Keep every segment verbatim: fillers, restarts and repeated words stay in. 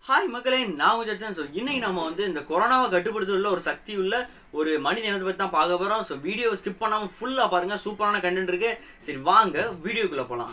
Hi மக்களே, நான் Judson. So இன்னைக்கு நம்ம வந்து இந்த கொரோனாவை கட்டுப்படுத்த ஒரு சக்தி உள்ள ஒரு மனித இனத்தை பற்றி தான் பார்க்க போகிறோம். ஸோ வீடியோ ஸ்கிப் பண்ணாமல் ஃபுல்லாக பாருங்கள், சூப்பரான கண்டென்ட் இருக்கு. சரி வாங்க வீடியோக்குள்ளே போகலாம்.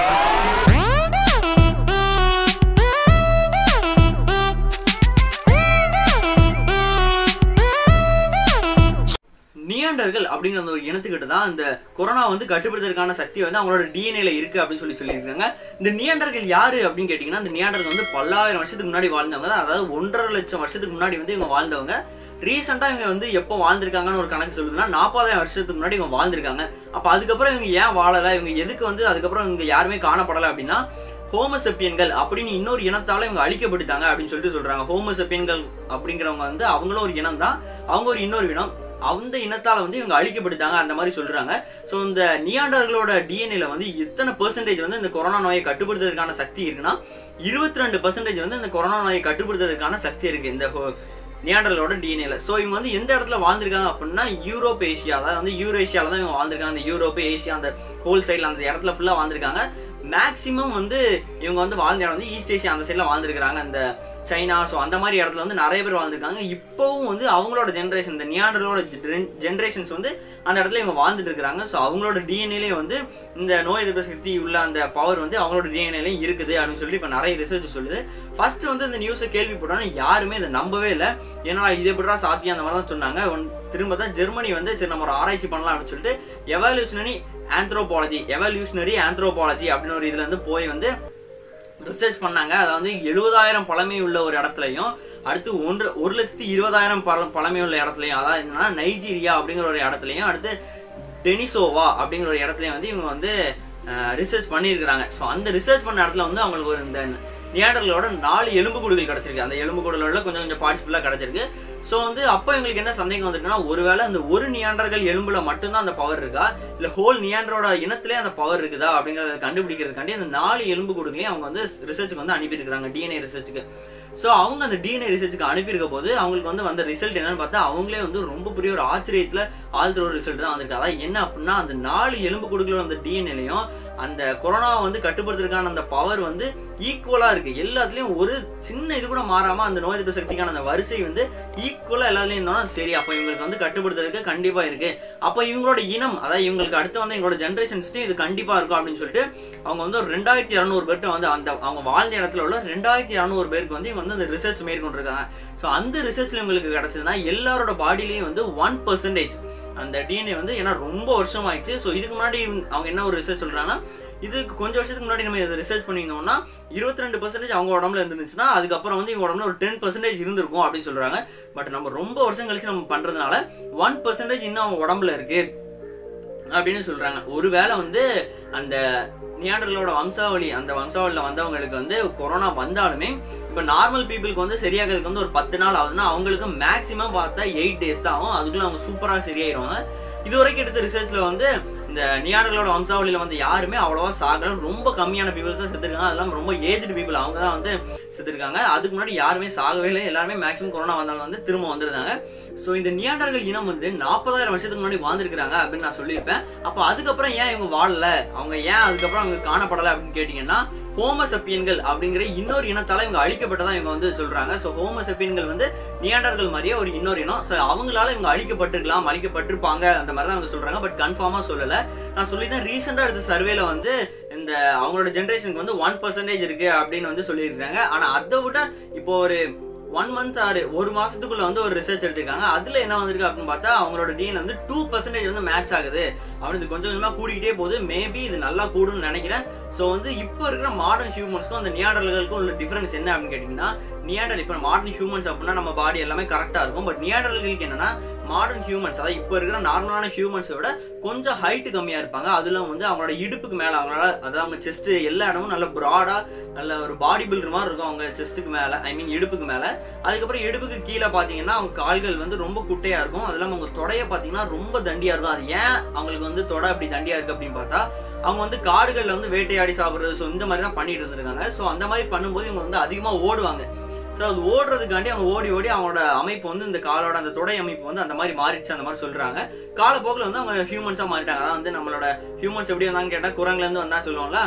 நியாண்டர்கள் அப்படிங்கிற அந்த ஒரு இனத்துக்கிட்ட தான் இந்த கொரோனா வந்து கட்டுப்படுத்துறதுக்கான சக்தி வந்து அவங்களோட டிஎன்ஏல இருக்கு அப்படின்னு சொல்லி சொல்லியிருக்காங்க. இந்த நியாண்டர்கள் யாரு அப்படின்னு கேட்டீங்கன்னா, இந்த நியாண்டர்கள் வந்து பல்லாயிரம் வருஷத்துக்கு முன்னாடி வாழ்ந்தவங்க தான். அதாவது ஒன்றரை லட்சம் வருஷத்துக்கு முன்னாடி வந்து இவங்க வாழ்ந்தவங்க. ரீசெண்டா இவங்க வந்து எப்போ வாழ்ந்திருக்காங்கன்னு ஒரு கணக்கு சொல்லுதுன்னா, நாற்பதாயிரம் வருஷத்துக்கு முன்னாடி இவங்க வாழ்ந்திருக்காங்க. அப்ப அதுக்கப்புறம் இவங்க ஏன் வாழல, இவங்க எதுக்கு வந்து அதுக்கப்புறம் இவங்க யாருமே காணப்படலை அப்படின்னா, ஹோமோசெப்பியன்கள் அப்படின்னு இன்னொரு இனத்தால இவங்க அழிக்கப்பட்டுட்டாங்க அப்படின்னு சொல்லிட்டு சொல்றாங்க. ஹோமோசெப்பியன்கள் அப்படிங்கிறவங்க வந்து அவங்களும் ஒரு இனம் தான், அவங்க ஒரு இன்னொரு இனம். அந்த இனத்தால வந்து இவங்க அழிக்கப்பட்டுட்டாங்க அந்த மாதிரி சொல்றாங்க. ஸோ இந்த நியாண்டர்களோட டிஎன்ஏல வந்து எத்தனை பெர்சன்டேஜ் வந்து இந்த கொரோனா நோயை கட்டுப்படுத்துறதுக்கான சக்தி இருக்குன்னா, இருபத்தி ரெண்டு பெர்சன்டேஜ் வந்து இந்த கொரோனா நோயை கட்டுப்படுத்துறதுக்கான சக்தி இருக்கு இந்த நியாண்டர்களோட டிஎன்ஏல. ஸோ இவங்க வந்து எந்த இடத்துல வாழ்ந்திருக்காங்க அப்படின்னா, யூரோப் ஏஷியா, அதாவது வந்து யூரேஷியால தான் இவங்க வாழ்ந்திருக்காங்க. அந்த யூரோப் ஏஷியா அந்த ஹோல் சைட்ல அந்த இடத்துல ஃபுல்லா வாழ்ந்திருக்காங்க. மேக்சிமம் வந்து இவங்க வந்து வாழ்ந்த இடம் வந்து ஈஸ்ட் ஏஷியா அந்த சைட்ல வாழ்ந்திருக்காங்க, அந்த சைனா. ஸோ அந்த மாதிரி இடத்துல வந்து நிறைய பேர் வாழ்ந்துருக்காங்க. இப்போவும் வந்து அவங்களோட ஜென்ரேஷன், இந்த நியாண்டர்களோட ஜென்ரேஷன்ஸ் வந்து அந்த இடத்துல இவங்க வாழ்ந்துட்டு இருக்கிறாங்க. ஸோ அவங்களோட டிஎன்ஏலே வந்து இந்த நோய் எதிர்ப்பு சக்தி உள்ள அந்த பவர் வந்து அவங்களோட டிஎன்ஏலையும் இருக்குது அப்படின்னு சொல்லி இப்போ நிறைய ரிசர்ச் சொல்லுது. ஃபர்ஸ்ட் வந்து இந்த நியூஸை கேள்விப்பட்டோன்னா யாருமே இதை நம்பவே இல்லை. ஏன்னா இது எப்படிடா சாத்தியம் அந்த மாதிரி தான் சொன்னாங்க. திரும்ப தான் ஜெர்மனி வந்து சரி நம்ம ஒரு ஆராய்ச்சி பண்ணலாம் அப்படின்னு சொல்லிட்டு எவல்யூஷனரி ஆந்த்ரோபாலஜி எவல்யூஷனரி ஆந்த்ரோபாலஜி அப்படின்னு ஒரு இதுல இருந்து போய் வந்து ரிசர்ச் பண்ணாங்க. அதாவது எழுபதாயிரம் பழமை உள்ள ஒரு இடத்துலையும், அடுத்து ஒன்று ஒரு லட்சத்தி இருபதாயிரம் பழ பழமை உள்ள இடத்துலையும், அதாவது என்னன்னா நைஜீரியா அப்படிங்கிற ஒரு இடத்துலையும், அடுத்து டெனிசோவா அப்படிங்கிற ஒரு இடத்துலையும் வந்து இவங்க வந்து ரிசர்ச் பண்ணியிருக்கிறாங்க. ஸோ அந்த ரிசர்ச் பண்ண இடத்துல வந்து அவங்களுக்கு ஒரு இந்த நியாண்டர்களோட நாலு எலும்புக்கூடுகள் கிடைச்சிருக்கு. அந்த எலும்புக்கூடுகளோட கொஞ்சம் கொஞ்சம் பார்ட்ஸ் ஃபுல்லாக கிடைச்சிருக்கு. ஸோ வந்து அப்போ இவங்களுக்கு என்ன சந்தேகம் வந்துருக்குன்னா, ஒருவேளை அந்த ஒரு நியாண்டர்கள் எலும்புல மட்டும்தான் அந்த பவர் இருக்கா, இல்லை ஹோல் நியாண்டரோட இனத்திலே அந்த பவர் இருக்குதா அப்படிங்கிறத கண்டுபிடிக்கிறதுக்காண்டி அந்த நாலு எலும்புக்கூடுகளையும் அவங்க வந்து ரிசர்ச்சுக்கு வந்து அனுப்பியிருக்கிறாங்க, டிஎன்ஏ ரிசர்ச்சுக்கு. ஸோ அவங்க அந்த டிஎன்ஏ ரிசர்ச்சுக்கு அனுப்பியிருக்க போது அவங்களுக்கு வந்து வந்த ரிசல்ட் என்னன்னு பார்த்தா, அவங்களே வந்து ரொம்ப பெரிய ஒரு ஆச்சரியத்தில் ஆழ்த்துற ஒரு ரிசல்ட் தான் வந்திருக்கு. அதாவது என்ன அப்படின்னா, அந்த நாலு எலும்புக்கூடுகளோட அந்த டிஎன்ஏலையும் அந்த கொரோனாவை வந்து கட்டுப்படுத்துறதுக்கான அந்த பவர் வந்து ஈக்குவலா இருக்கு. எல்லாத்துலயும் ஒரு சின்ன இது கூட மாறாம அந்த நோய் எதிர்ப்பு சக்திக்கான அந்த வரிசை வந்து ஈக்குவலா எல்லாத்துலயும் இருந்தோம்னா சரி, அப்ப இவங்களுக்கு வந்து கட்டுப்படுத்துறதுக்கு கண்டிப்பா இருக்கு. அப்ப இவங்களோட இனம், அதாவது இவங்களுக்கு அடுத்து வந்து எங்களோட ஜென்ரேஷன்ஸ்ட்டு இது கண்டிப்பா இருக்கும் அப்படின்னு சொல்லிட்டு அவங்க வந்து ஒரு ரெண்டாயிரத்தி இரநூறு பேர்ட்டு வந்து அந்த அவங்க வாழ்ந்த இடத்துல உள்ள ரெண்டாயிரத்தி இரநூறு பேருக்கு வந்து இவங்க வந்து அந்த ரிசர்ச் மேற்கொண்டிருக்காங்க. ஸோ அந்த ரிசர்ச்ல இவங்களுக்கு கிடைச்சதுன்னா எல்லாரோட பாடியிலையும் வந்து ஒன் பர்சன்டேஜ் அந்த டிஎன்ஏ வந்து, ஏன்னா ரொம்ப வருஷம் ஆயிடுச்சு. ஸோ இதுக்கு முன்னாடி அவங்க என்ன ஒரு ரிசர்ச் சொல்றாங்கன்னா, இதுக்கு கொஞ்சம் வருஷத்துக்கு முன்னாடி நம்ம இதை ரிசர்ச் பண்ணியிருந்தோம்னா இருபத்தி ரெண்டு பர்சன்டேஜ் அவங்க உடம்புல இருந்துச்சுன்னா அதுக்கப்புறம் வந்து இவங்க உடம்புல ஒரு டென் பர்சன்டேஜ் இருந்திருக்கும் அப்படின்னு சொல்றாங்க. பட் நம்ம ரொம்ப வருஷம் கழிச்சு நம்ம பண்றதுனால ஒன் பர்சன்டேஜ் இன்னும் அவங்க உடம்புல இருக்கு அப்படின்னு சொல்றாங்க. ஒருவேளை வந்து அந்த நியாண்டர்களோட வம்சாவளி, அந்த வம்சாவளியில் வந்தவங்களுக்கு வந்து கொரோனா வந்தாலுமே இப்போ நார்மல் பீப்புளுக்கு வந்து சரியாகிறதுக்கு வந்து ஒரு பத்து நாள் ஆகுதுன்னா அவங்களுக்கு மேக்ஸிமம் பார்த்தா எயிட் டேஸ் தான் ஆகும். அதுக்குள்ள அவங்க சூப்பராக சரியாயிடுவாங்க. இது வரைக்கும் எடுத்த ரிசர்ச்ல வந்து இந்த நியாண்டர்களோட வம்சாவளியில வந்து யாருமே அவ்வளவா சாகல, ரொம்ப கம்மியான பீப்புள்ஸ் தான் செத்துருக்காங்க. அதெல்லாம் ரொம்ப ஏஜ்டு பீப்புள், அவங்க தான் வந்து செத்துருக்காங்க. அதுக்கு முன்னாடி யாருமே சாகவே இல்லை, எல்லாருமே மேக்ஸிமம் கொரோனா வந்தாலும் வந்து திரும்ப வந்துருந்தாங்க. ஸோ இந்த நியாண்டர்கள் இனம் வந்து நாற்பதாயிரம் வருஷத்துக்கு முன்னாடி வாழ்ந்துருக்காங்க அப்படின்னு நான் சொல்லியிருப்பேன். அப்போ அதுக்கப்புறம் ஏன் இவங்க வாழல, அவங்க ஏன் அதுக்கப்புறம் அவங்க காணப்படலை அப்படின்னு கேட்டீங்கன்னா, ஹோமோசெப்பியன்கள் அப்படிங்கிற இன்னொரு இனத்தால இவங்க அழிக்கப்பட்டதா இவங்க வந்து சொல்றாங்க. ஸோ ஹோமோசெப்பியன்கள் வந்து நியாண்டர்கள் மாதிரியே ஒரு இன்னொரு இனம். ஸோ அவங்களால இவங்க அழிக்கப்பட்டிருக்கலாம், அழிக்கப்பட்டிருப்பாங்க அந்த மாதிரி தான் அவங்க சொல்றாங்க. பட் கன்ஃபார்மா சொல்லலை. நான் சொல்லி தான் ரீசெண்டா எடுத்த சர்வேல வந்து இந்த அவங்களோட ஜென்ரேஷனுக்கு வந்து ஒன் பர்சன்டேஜ் இருக்கு அப்படின்னு வந்து சொல்லியிருக்காங்க. ஆனா அதை விட இப்போ ஒரு ஒன் மந்த் ஆறு ஒரு மாசத்துக்குள்ள வந்து ஒரு ரிசர்ச் எடுத்திருக்காங்க. அதுல என்ன வந்திருக்கு அப்படின்னு பார்த்தா, அவங்களோட டிஎன் வந்து டூ பர்சன்டேஜ் வந்து மேட்ச் ஆகுது அப்படின்னு கொஞ்சம் கொஞ்சமா கூடிக்கிட்டே போகுது. மேபி இது நல்லா கூடுன்னு நினைக்கிறேன். ஸோ வந்து இப்போ இருக்கிற மாடர்ன் ஹியூமன்ஸ்க்கும் அந்த நியாண்டர்களுக்கும் உள்ள டிஃபரன்ஸ் என்ன அப்படின்னு கேட்டீங்கன்னா, நியாண்டர் இப்போ மாடர்ன் ஹியூமன்ஸ் அப்படின்னா நம்ம பாடி எல்லாமே கரெக்டா இருக்கும். பட் நியாண்டர்களுக்கு என்னன்னா, மாடர்ன் ஹியூமன்ஸ் அதாவது இப்போ இருக்கிற நார்மலான ஹியூமன்ஸோட கொஞ்சம் ஹைட் கம்மியா இருப்பாங்க. அதுல வந்து அவங்களோட இடுப்புக்கு மேல அவங்களால, அதாவது அவங்க செஸ்ட் எல்லா இடமும் நல்ல ப்ராடா நல்ல ஒரு பாடி பில்டர் மாதிரி இருக்கும் அவங்க செஸ்ட்டுக்கு மேல, ஐ மீன் இடுப்புக்கு மேல. அதுக்கப்புறம் இடுப்புக்கு கீழே பாத்தீங்கன்னா அவங்க கால்கள் வந்து ரொம்ப குட்டையா இருக்கும். அது இல்லாமல் அவங்க தொடைய பாத்தீங்கன்னா ரொம்ப தண்டியா இருக்கும். அது ஏன் அவங்களுக்கு வந்து தொடை அப்படி தண்டியா இருக்கு அப்படின்னு பார்த்தா, அவங்க வந்து காடுகள்ல வந்து வேட்டையாடி சாப்பிடுறது, ஸோ இந்த மாதிரி தான் பண்ணிட்டு இருந்திருக்காங்க. ஸோ அந்த மாதிரி பண்ணும்போது இவங்க வந்து அதிகமா ஓடுவாங்க. ஸோ அது ஓடுறதுக்காண்டி அவங்க ஓடி ஓடி அவங்களோட அமைப்பு வந்து இந்த காலோட அந்த தொடை அமைப்பு வந்து அந்த மாதிரி மாறிடுச்சு அந்த மாதிரி சொல்றாங்க. காலப்போக்கில் வந்து அவங்க ஹியூமன்ஸா மாறிட்டாங்க. அதான் வந்து நம்மளோட ஹியூமன்ஸ் எப்படி வந்தாங்கன்னு கேட்டால் குரங்குலேருந்து வந்தா சொல்லுவாங்களா, அந்த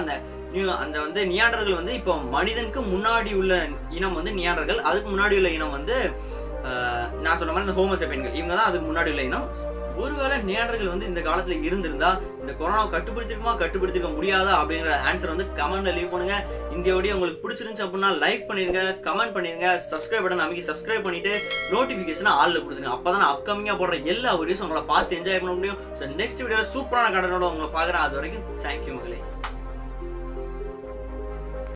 அந்த வந்து நியாண்டர்கள் வந்து இப்போ மனிதனுக்கு முன்னாடி உள்ள இனம் வந்து நியாண்டர்கள், அதுக்கு முன்னாடி உள்ள இனம் வந்து நான் சொன்ன மாதிரி இந்த ஹோமோசேபியன்கள், இவங்க தான் அதுக்கு முன்னாடி உள்ள இனம். ஒருவேளை நியாண்டர்கள் வந்து இந்த காலத்துல இருந்திருந்தா இந்த கொரோனாவை கட்டுப்படுத்திருக்குமா கட்டுப்படுத்திருக்க முடியாதா அப்படிங்கிற ஆன்சர் வந்து கமெண்ட்ல லீவ் பண்ணுங்க. இந்த வீடியோ உங்களுக்கு பிடிச்சிருந்துச்சு அப்படின்னா லைக் பண்ணிருங்க, கமெண்ட் பண்ணிருங்க, சப்ஸ்கிரைப் பட்டன் அமைக்கி சப்ஸ்கிரைப் பண்ணிட்டு நோட்டிபிகேஷன் ஆல்ல கொடுத்துருங்க. அப்பதான் அப்கமிங்கா போடுற எல்லா வீடியோஸும் உங்களை பார்த்து என்ஜாய் பண்ண முடியும். ஸோ நெக்ஸ்ட் வீடியோல சூப்பரான கண்டனோட உங்களை பாக்குறேன். அது வரைக்கும் தேங்க்யூ மக்களே.